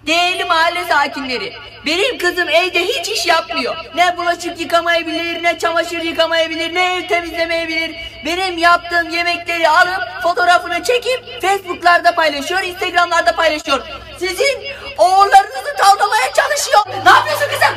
Değerli mahalle sakinleri, benim kızım evde hiç iş yapmıyor. Ne bulaşık yıkamayabilir, ne çamaşır yıkamayabilir, ne ev temizlemeyebilir. Benim yaptığım yemekleri alıp fotoğrafını çekip Facebook'larda paylaşıyor, Instagram'larda paylaşıyor. Sizin oğullarınızı tavlamaya çalışıyor. Ne yapıyorsun kızım?